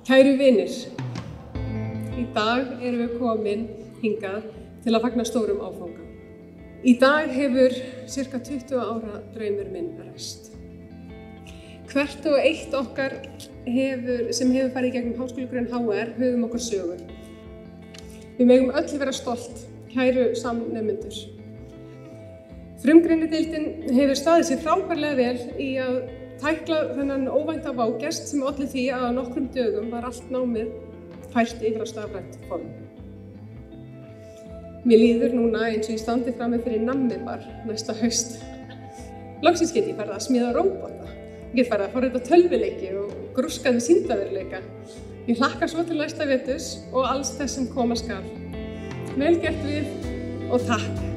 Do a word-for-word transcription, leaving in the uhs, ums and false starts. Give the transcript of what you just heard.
Kæru vinir, í dag erum við komin hingað til að fagna stórum áfanga. Í dag hefur cirka tuttugu ára draumur minn ræst. Hvert og eitt okkar hefur, sem hefur farið í gegnum Háskólagrunn H R höfum okkar sögur. Við megum öll vera stolt, kæru samnemendur. Frumgreinadeildin hefur staðið sig frábærlega vel í að tækla þennan óvænta vágest sem olli því að á nokkrum dögum var allt námið fært yfir á stafrænt form. Mér líður núna eins og ég standi frammi fyrir nammibar næsta haust. Loksins get ég farið að smíða róbota. Ég get farið að forrita tölvuleiki og grúska við sýndarveruleika. Ég hlakka svo til næsta veturs og alls þess sem koma skal. Vel gert við og takk!